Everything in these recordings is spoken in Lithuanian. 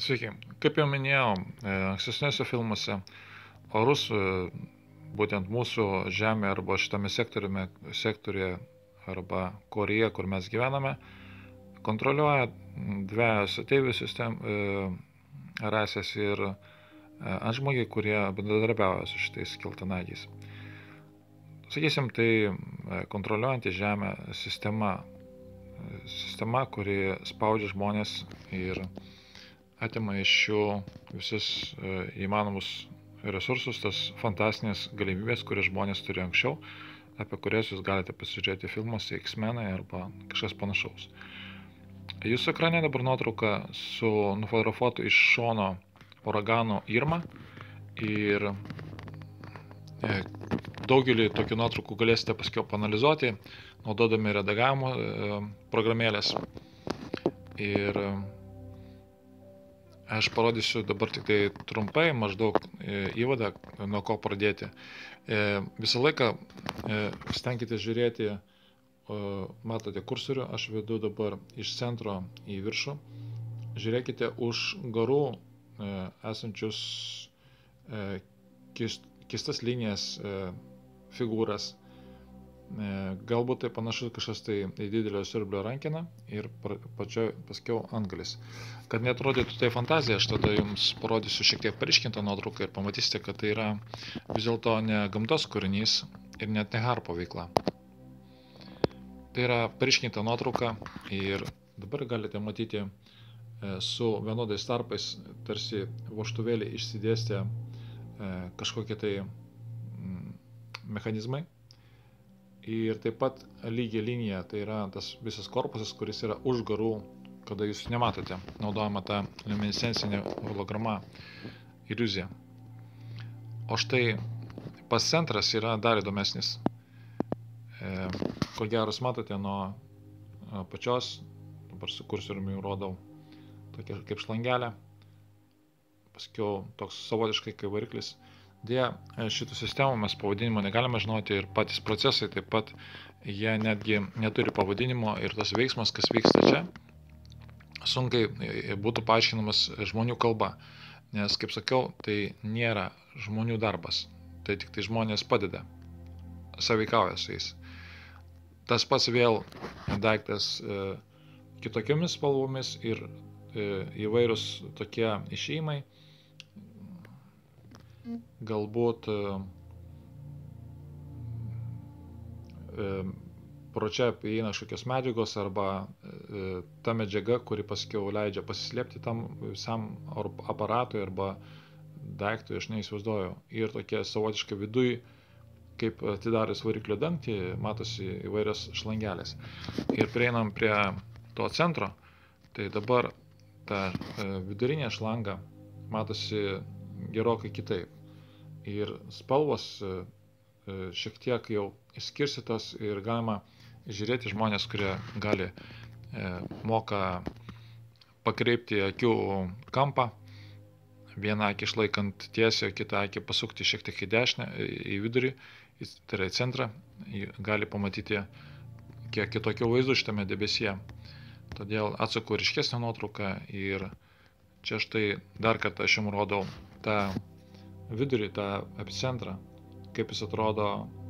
Sveiki. Kaip jau minėjau, ankstesniuose filmuose, orus būtent mūsų Žemė arba šitame sektoriuje arba Korėje, kur mes gyvename, kontroliuoja dviejas ateivių rasės ir antžmogiai, kurie bendradarbiauja su šitais keltanagiais. Sakysim, tai kontroliuojanti Žemę sistema, kuri spaudžia žmonės ir atima iš jų visus įmanomus resursus, tas fantastinės galimybės, kurias žmonės turi anksčiau, apie kurias jūs galite pasižiūrėti filmuose X-Menai arba kažkas panašaus. Jūsų ekrane dabar nuotrauka su nufotografuotu iš šono uraganu Irma ir daugelį tokių nuotraukų galėsite paskiau panalizuoti, naudodami redagavimo programėlės. Ir aš parodysiu dabar tik tai trumpai, maždaug įvadą, nuo ko pradėti. Visą laiką stenkite žiūrėti, matote kursorių, aš vedu dabar iš centro į viršų. Žiūrėkite už garų esančius keistas linijas, figūras. Galbūt tai panašu kažkas tai į didelio siurblio rankeną ir paskiau antgalis. Kad neatrodytų tai fantazija, aš tada jums parodysiu šiek tiek paryškintą nuotrauką ir pamatysite, kad tai yra vis dėlto ne gamtos kūrinys ir net ne harpo veikla. Tai yra paryškinta nuotrauka ir dabar galite matyti su vienodais tarpais tarsi vožtuvėlį išsidėstę kažkokie tai mechanizmai. Ir taip pat lygia linija, tai yra tas visas korpusas, kuris yra už garų, kada jūs nematote, naudojama ta luminescencinė holograma iliuzija. O štai pats centras yra dar įdomesnis. Ko gero matote nuo pačios, dabar su kursoriumi rodau, tokia kaip šlangelė, paskiau toks savotiškai kaip variklis. Deja, šitų sistemų mes pavadinimo negalime žinoti ir patys procesai taip pat, jie netgi neturi pavadinimo ir tas veiksmas, kas vyksta čia, sunkiai būtų paaiškinamas žmonių kalba, nes, kaip sakiau, tai nėra žmonių darbas, tai tik tai žmonės padeda, sąveikauja su jais. Tas pats vėl daiktas kitokiamis spalvomis ir įvairūs tokie išėjimai. Galbūt pro čia įeina kažkokios medžiagos arba ta medžiaga, kuri paskiau leidžia pasislėpti tam visam aparatui arba daiktui, aš neįsivaizduoju. Ir tokie savotiškai viduj, kaip atidarius variklio dangtį, matosi įvairios šlangelės. Ir prieinam prie to centro, tai dabar ta vidurinė šlanga matosi gerokai kitaip. Ir spalvos šiek tiek jau išskirstytos ir galima žiūrėti žmonės, kurie moka pakreipti akių kampą, vieną akį išlaikant tiesiai, kitą akį pasukti šiek tiek į dešinę, į vidurį, tai yra į centrą, gali pamatyti kiek kitokių vaizdų šitame debesyje. Todėl atsuku ryškesnę nuotrauką ir čia štai dar kartą aš jums rodau tą vidurį, tą epicentrą, kaip jis atrodo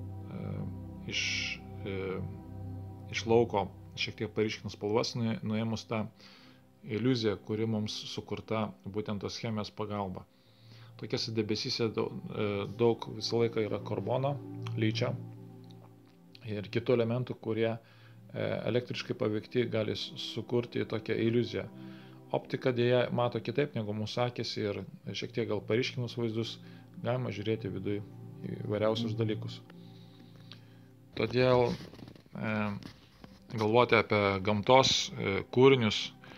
iš lauko, šiek tiek paryškinus spalvas, nuėmus tą iliuziją, kuri mums sukurta būtent tos chemijos pagalba. Tokiose debesyse daug visą laiką yra karbono, ličio ir kitų elementų, kurie elektriškai paveikti gali sukurti tokią iliuziją. Optika dėja mato kitaip negu mūsų akis ir šiek tiek gal paryškinus vaizdus galima žiūrėti viduje įvairiausius dalykus. Todėl galvoti apie gamtos kūrinius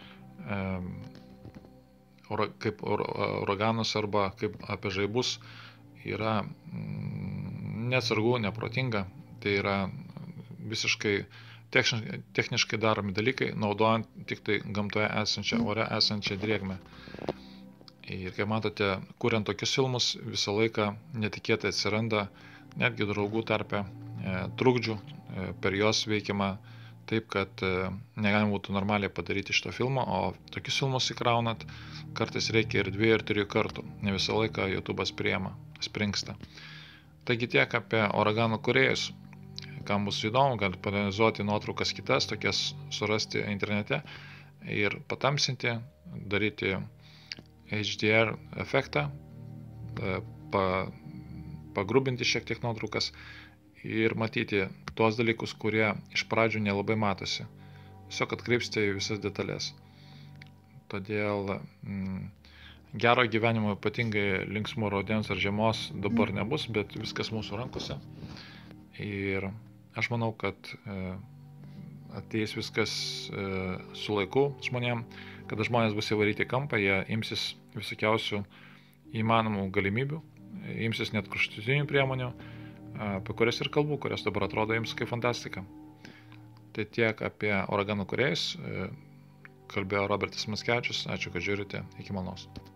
kaip uraganus arba kaip apie žaibus yra neatsargu, neprotinga. Tai yra visiškai techniškai daromi dalykai, naudojant tik tai gamtoje esančią, ore esančią drėgmę. Ir kaip matote, kuriant tokius filmus, visą laiką netikėtai atsiranda netgi draugų tarpe trukdžių per jos veikiamą taip, kad negalima būtų normaliai padaryti šito filmo, o tokius filmus įkraunat, kartais reikia ir 2 ir 3 kartų, ne visą laiką YouTube'as priema, springsta. Taigi tiek apie Uraganų kūrėjus. Kam bus įdomu, gali panalizuoti nuotraukas kitas, tokias surasti internete ir patamsinti, daryti HDR efektą, pagrubinti šiek tiek nuotraukas ir matyti tuos dalykus, kurie iš pradžių nelabai matosi. Tiesiog atkreipsite į visas detalės. Todėl gero gyvenimo, ypatingai linksmo rudens ar žiemos, dabar nebus, bet viskas mūsų rankose. Ir aš manau, kad ateis viskas su laiku žmonėm, kada žmonės bus įvaryti kampą, jie imsis visokiausių įmanomų galimybių, imsis net kraštutinių priemonių, apie kurias ir kalbu, kurias dabar atrodo jums kaip fantastika. Tai tiek apie Uraganų kūrėjus, kalbėjo Robertas Mackevičius, ačiū, kad žiūrite, iki malonaus.